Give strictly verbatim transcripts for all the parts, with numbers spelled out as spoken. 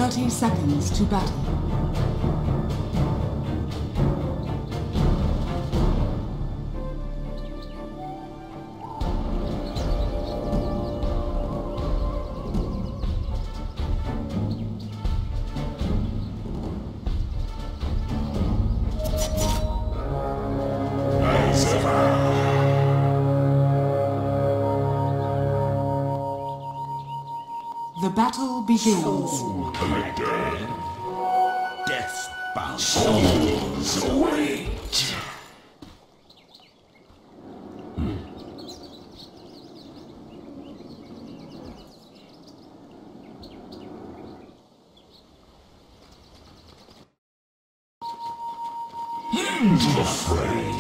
thirty seconds to battle. The battle begins. Soul collector. Death bound souls await. Into the fray.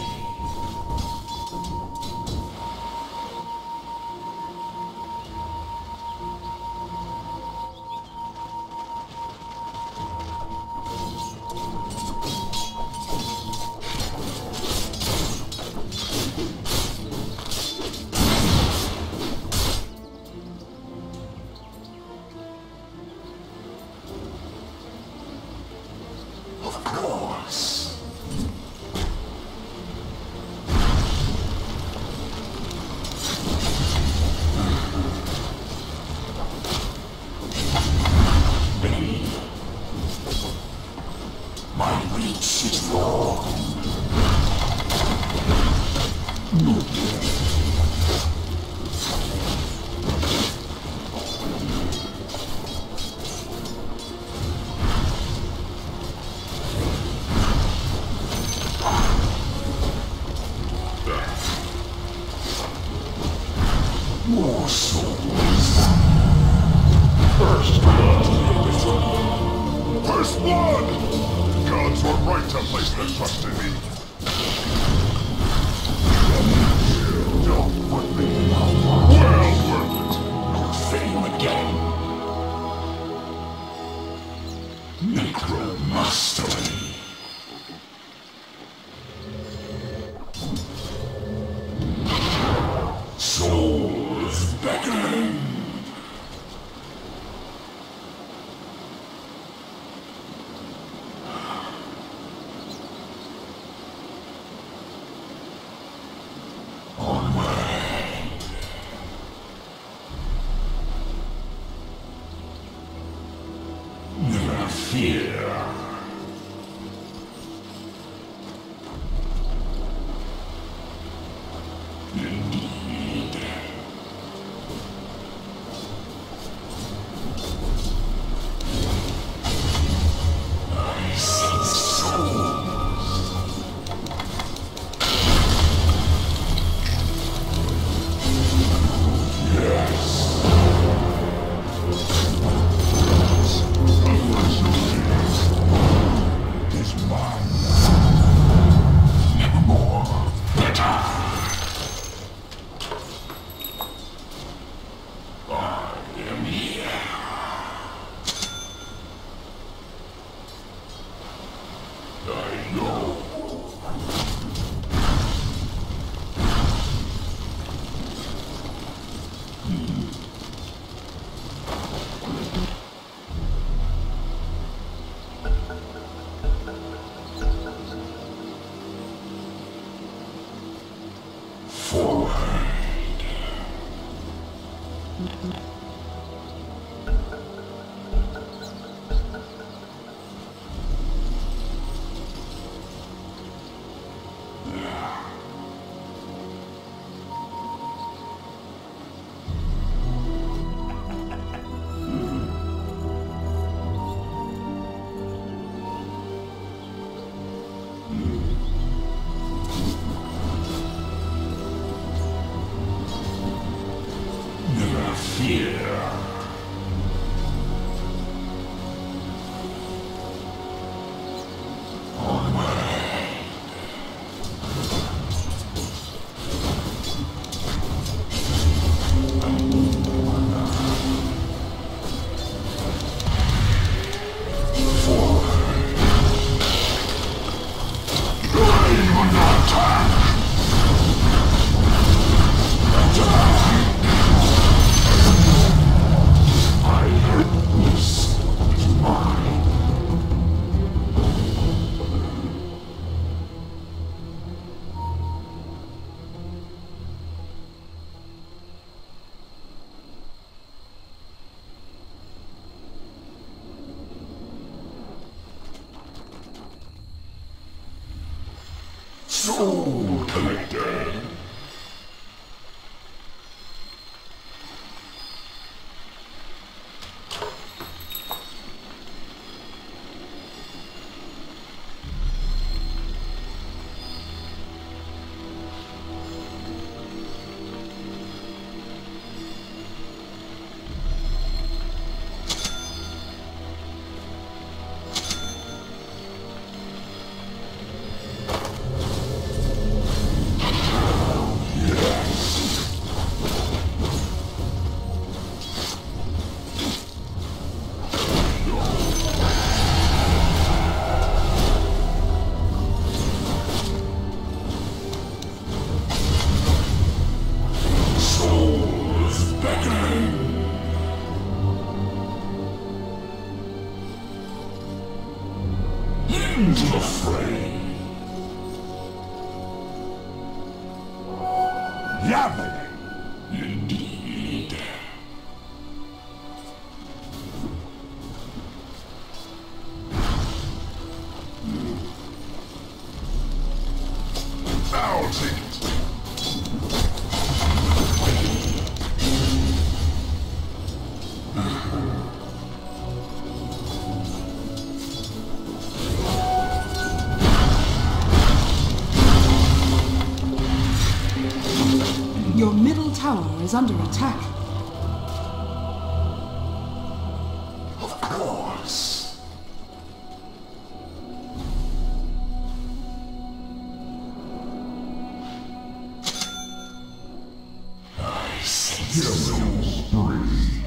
Of course. My reach is long. More souls. First blood. First blood! Gods were right to place their trust in me. Don't put me down. Well worth it. Fame again. Necromastery. Souls beckon. Onward. Never fear. Indeed. I see souls. Yes. Soul Collector. Into the fray. Yabbing. Indeed. I'll take it. Your middle tower is under attack. Of course. I sense no spree.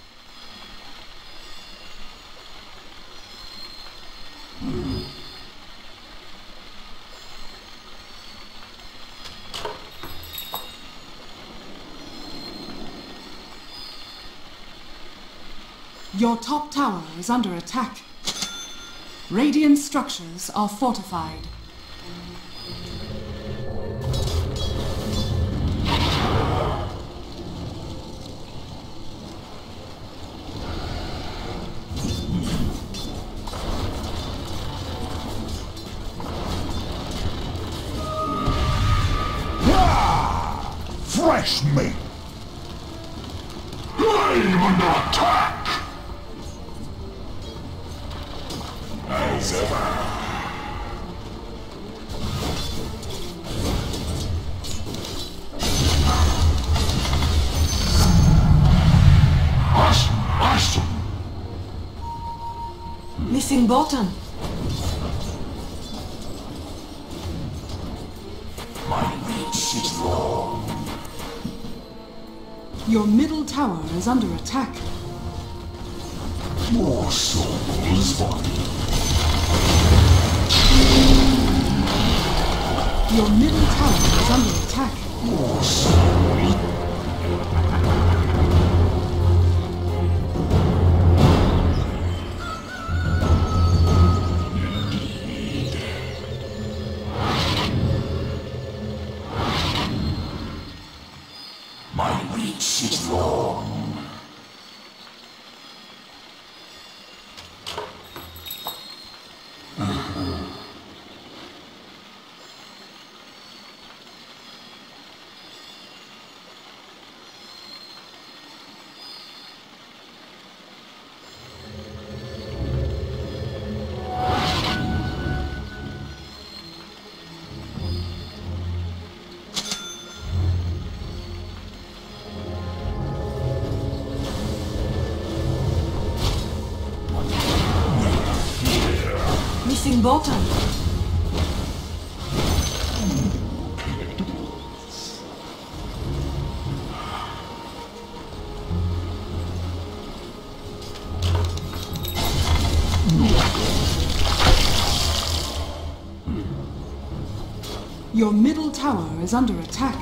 Your top tower is under attack. Radiant structures are fortified. Ah! Fresh meat. I'm under attack. As ever. Awesome, awesome. Missing bottom. My reach is long. Your middle tower is under attack. More souls for me. Your middle tower is under attack. More souls. Indeed. My reach is long. Missing bottom. Your middle tower is under attack.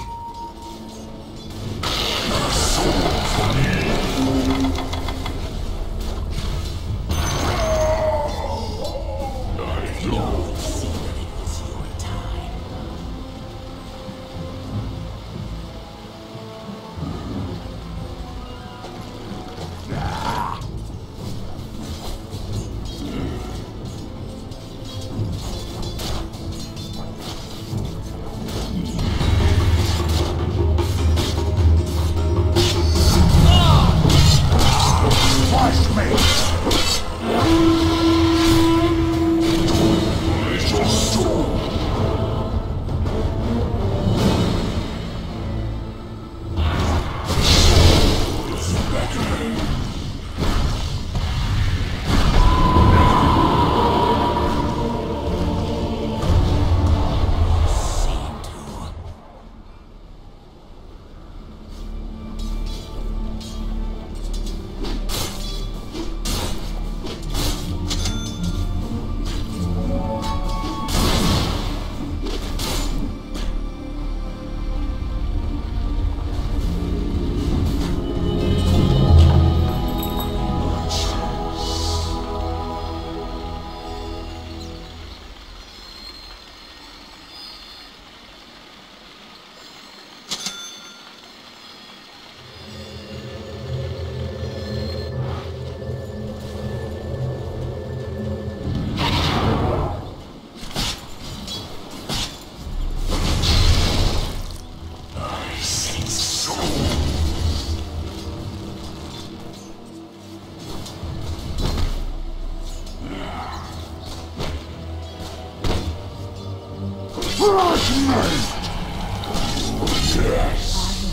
Yes.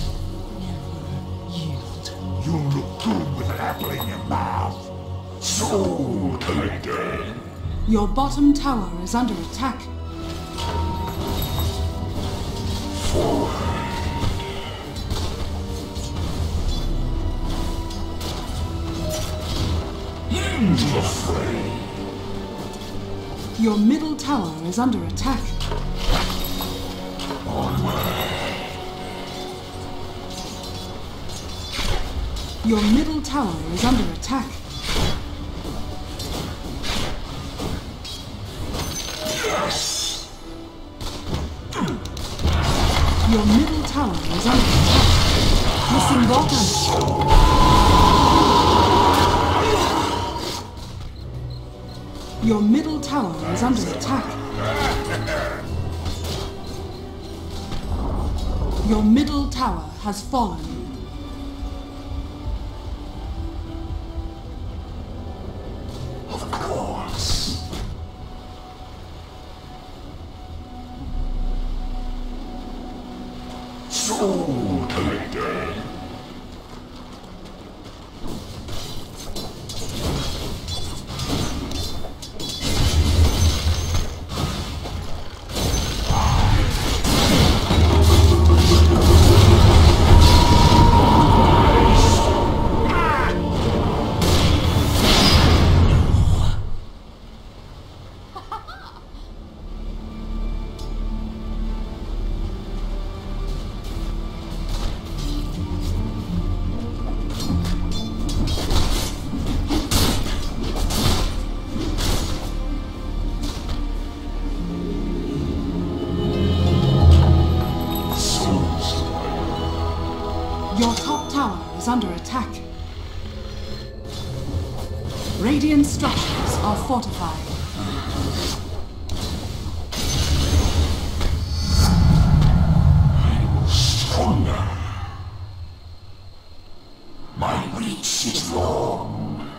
You look good with an apple in your mouth. Soul collector. Your bottom tower is under attack. Forward. Into the fray. Your middle tower is under attack. Your middle tower is under attack. Yes. Your middle tower is under attack. Missing bottom. Your middle tower is under attack. Your middle tower has fallen. Of course. Soul collector. Your top tower is under attack. Radiant structures are fortified. I'm stronger. My reach is long.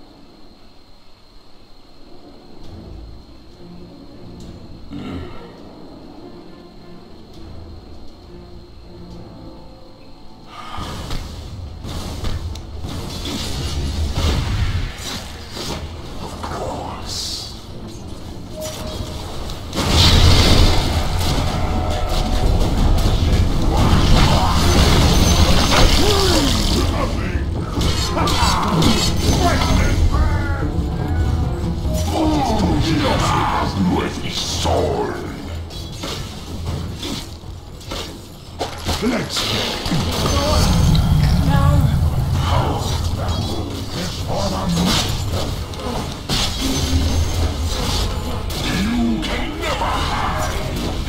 With his sword. Let's get You can never hide.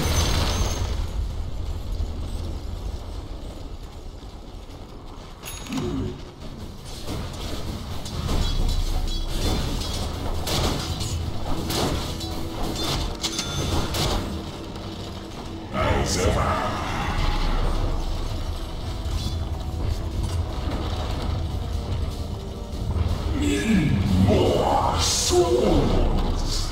As ever. Mm. Souls!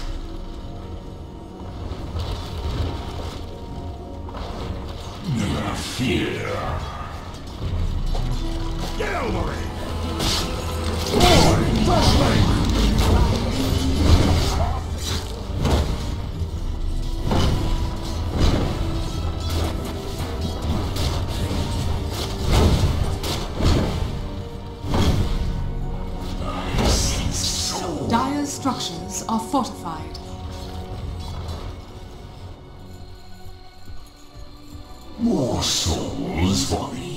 Never fear. Gallery! Boy, flashlight! Dire's structures are fortified. More souls for me.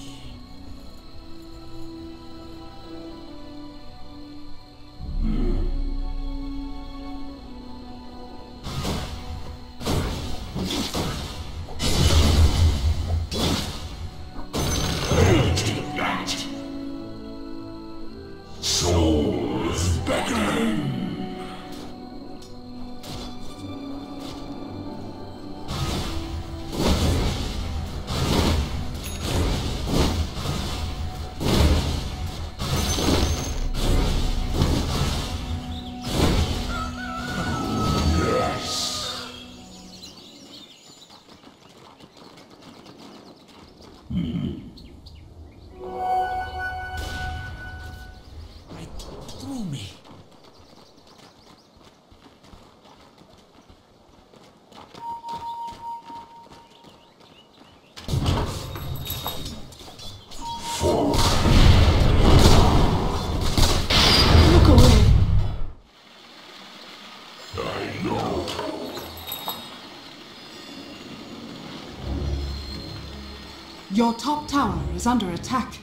Your top tower is under attack.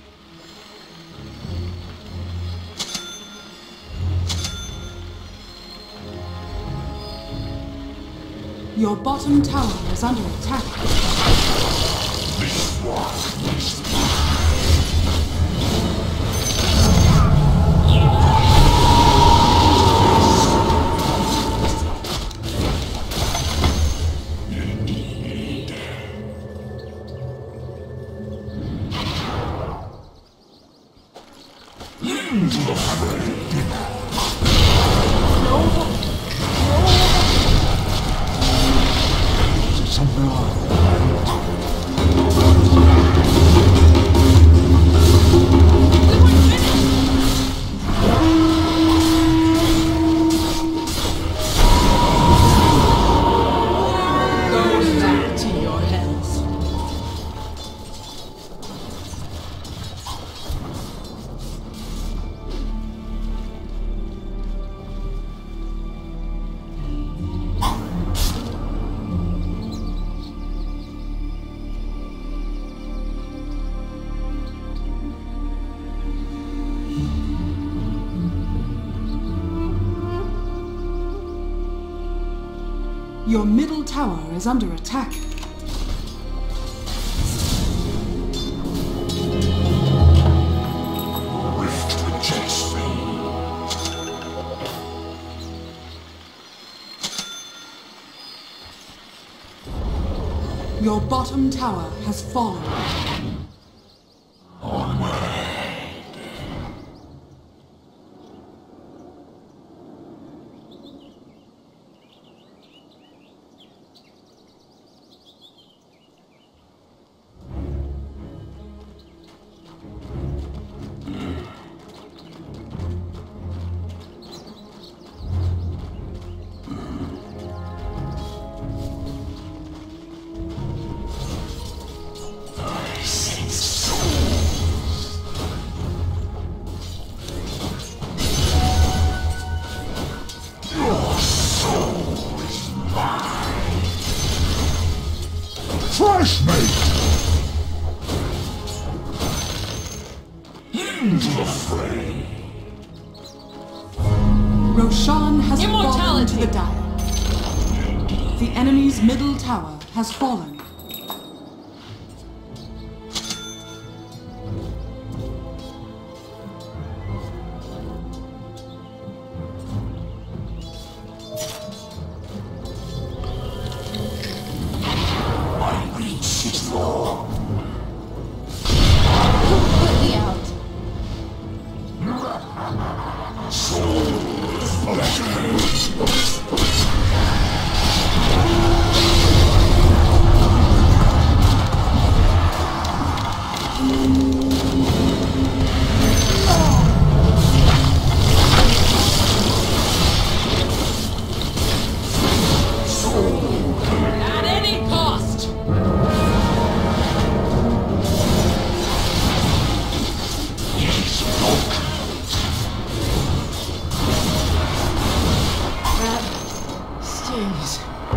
Your bottom tower is under attack. This one is Your middle tower is under attack. Rift rejects me. Your bottom tower has fallen. Fresh mate! Into the fray! Roshan has fallen to the dire. The enemy's middle tower has fallen. Souls At any cost! That stings.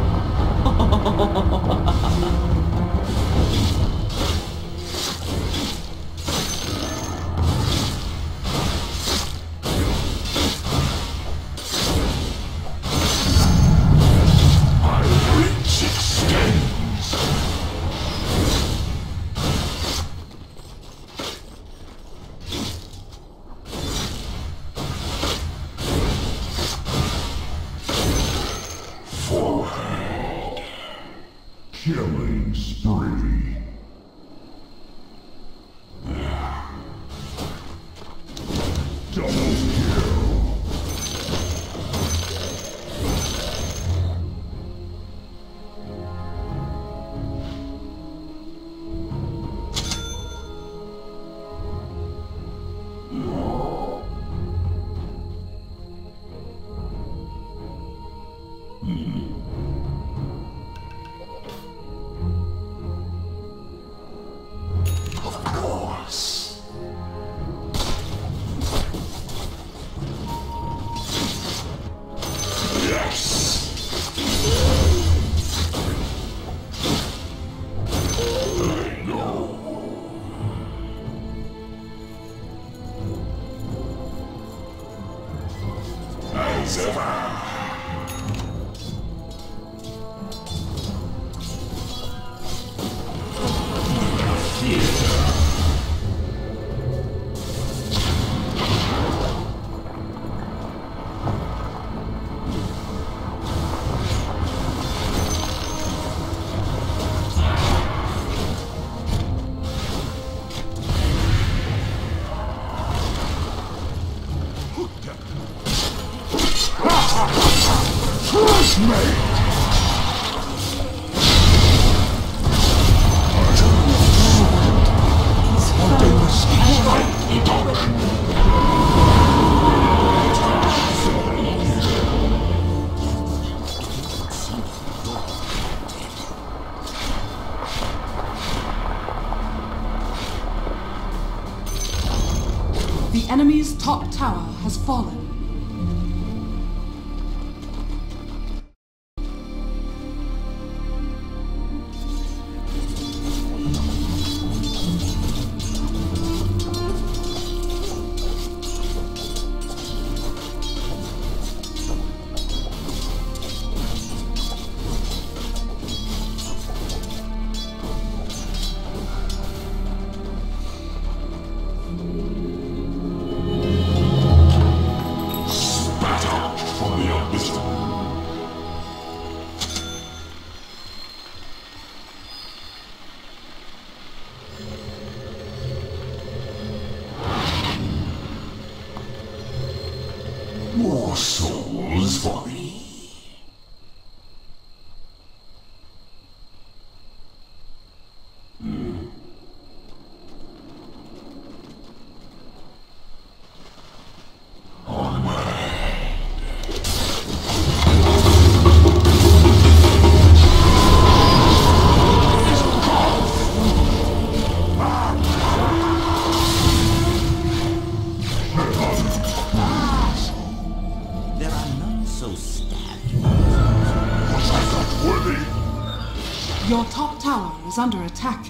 Killing spree. Double kill. Of course. Yes. I know. As ever. Crush me! The enemy's top tower has fallen. More souls for me. Your top tower is under attack.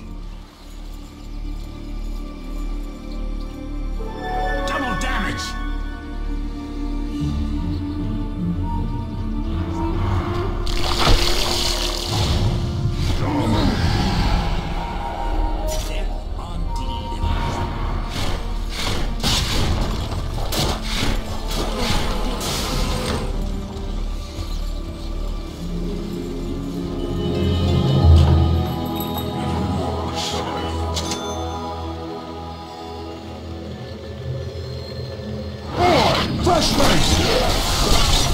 Double damage! Fresh face!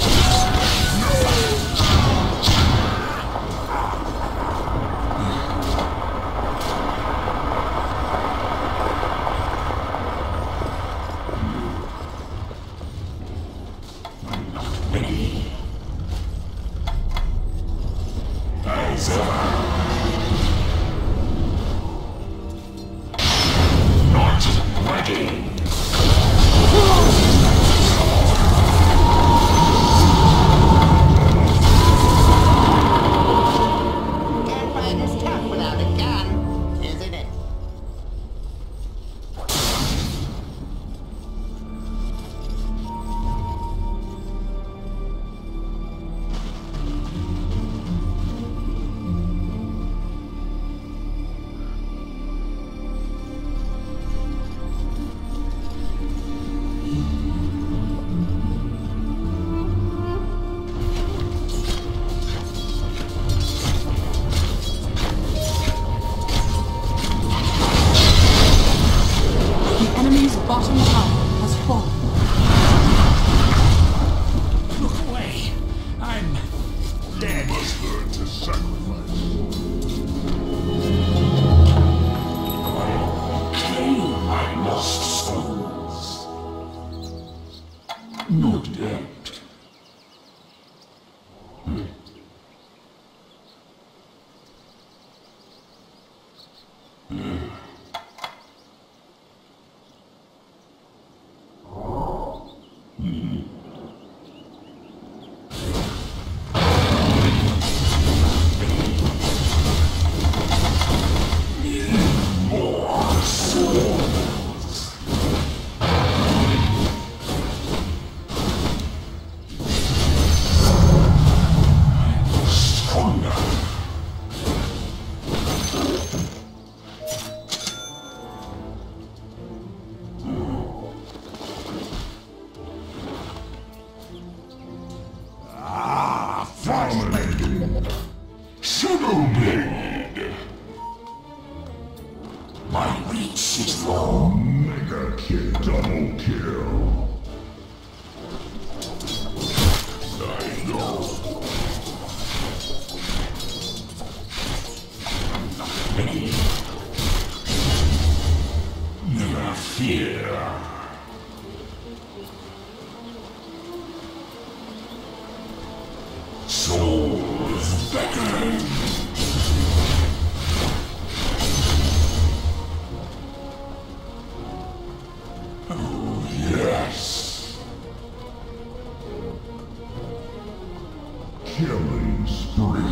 Killing spree.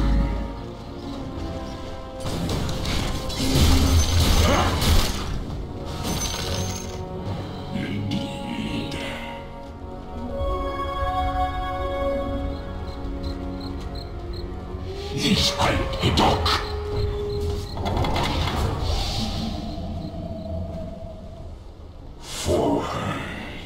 Indeed. This height, Hidok. Forward.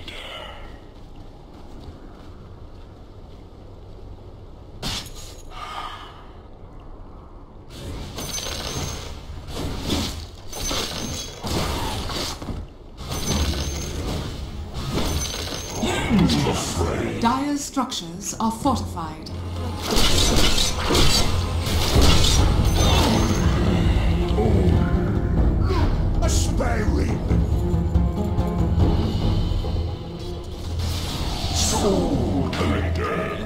Dire's structures are fortified. A sparrow. Soul collector.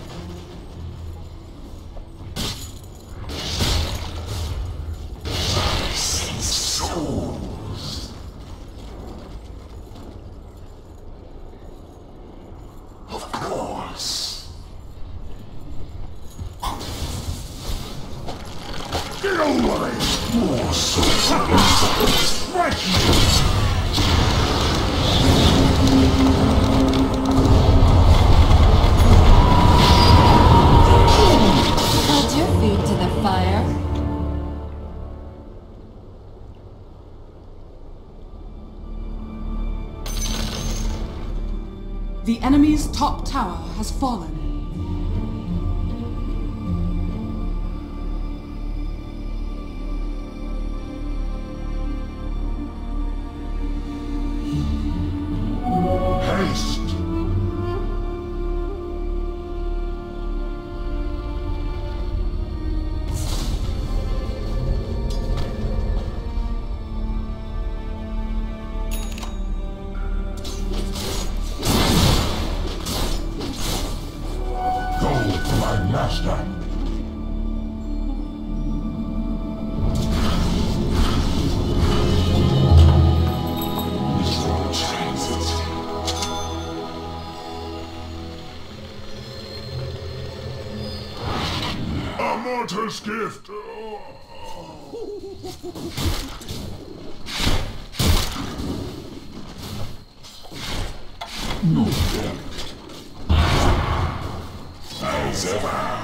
I see souls. Of course. Get away! More souls. Right here. Hold your feet to the fire. The enemy's top tower has fallen. Haste! soul for my master. A mortal's gift! No doubt. As ever.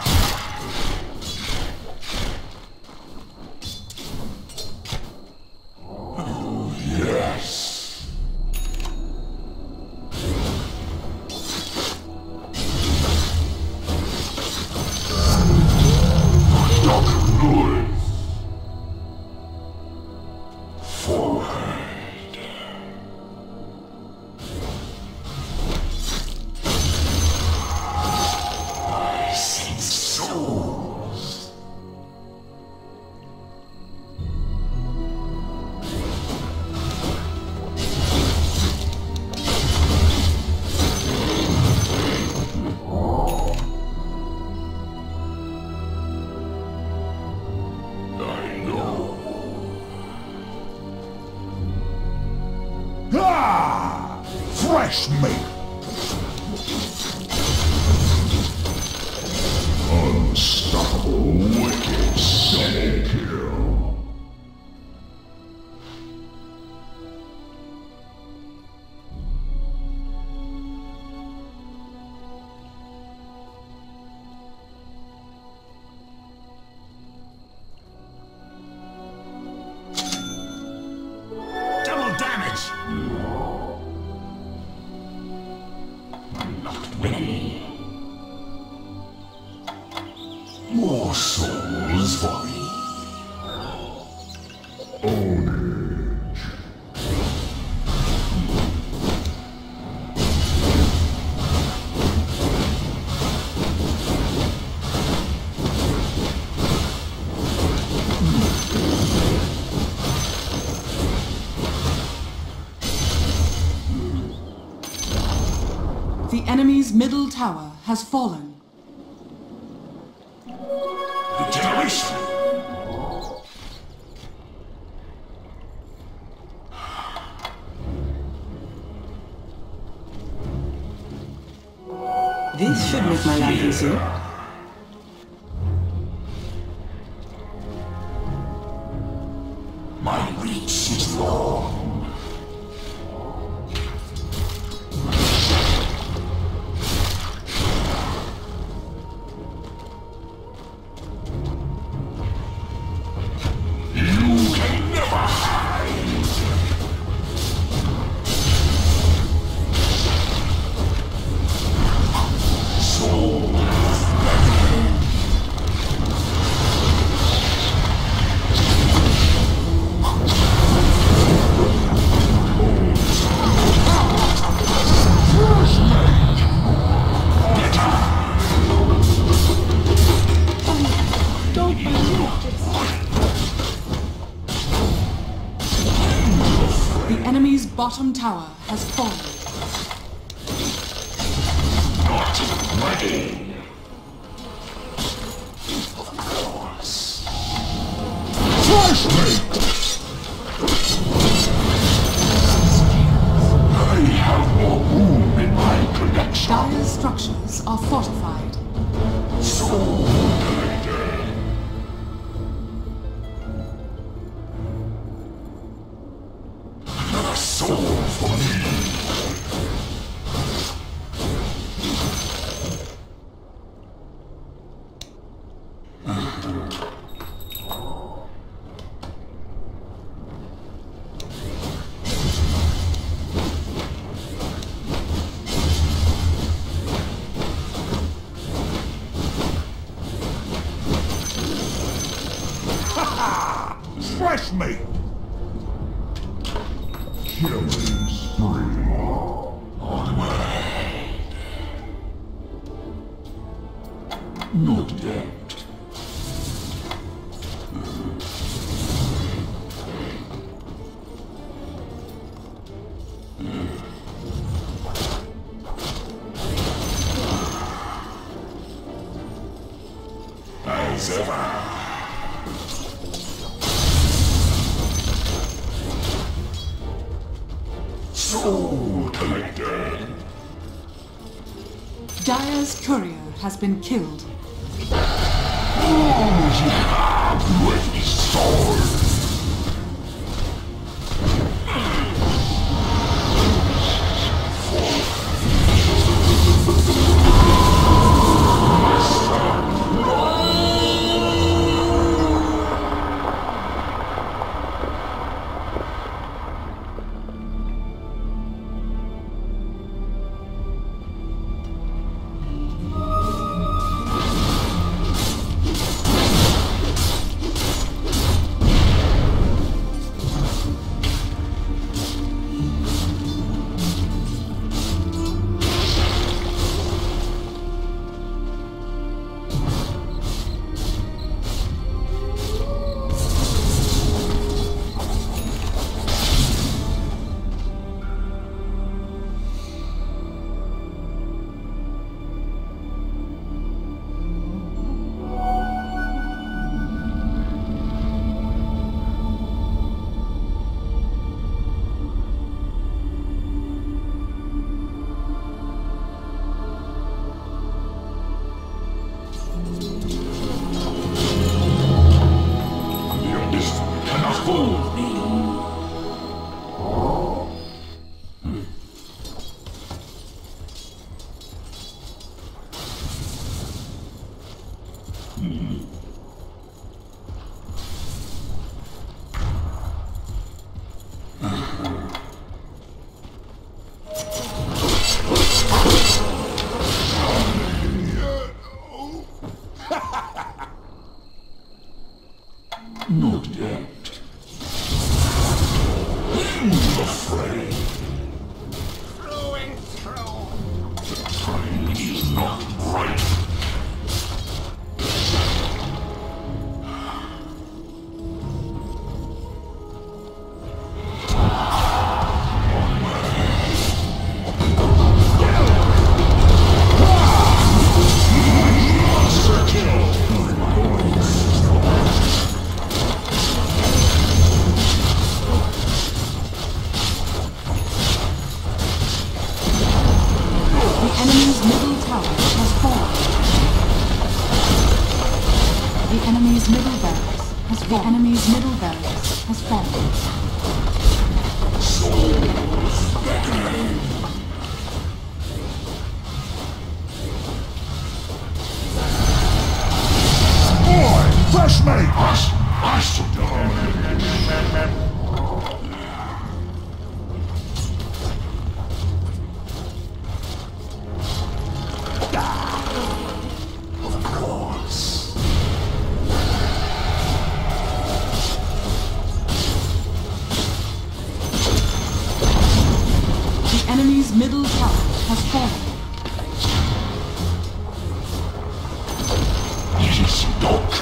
Oh, yes. Dark noise. Forward. I see souls. I know. Ah! Fresh meat! Unstoppable wicked sudden kill. Double damage! I'm not ready. More souls for me. Ownage. The enemy's middle tower has fallen. Generation. This should make my life easier. My reach is long. You can never hide. Soul. The enemy's bottom tower has fallen. Not ready. Of course. Fresh meat! I have more room in my collection. Dire structures are fortified. Soul collector. Another soul for me. Fresh meat! Killing spree. Onward. Not yet. as ever. Soul Collector. Dire's courier has been killed. With his sword. Not yet. Who's afraid? Through and through. The time is not right. The enemy's middle barracks has fallen. The enemy's middle barracks has fallen. Boy, fresh meat! Hush! Hush! Of course. The enemy's middle tower has fallen. Stock.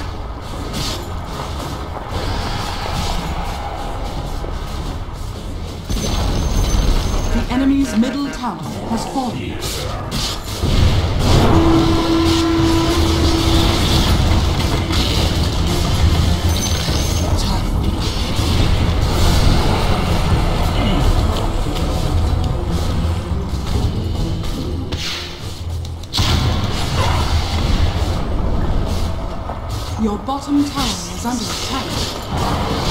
The enemy's middle tower has fallen. Your bottom tower is under attack.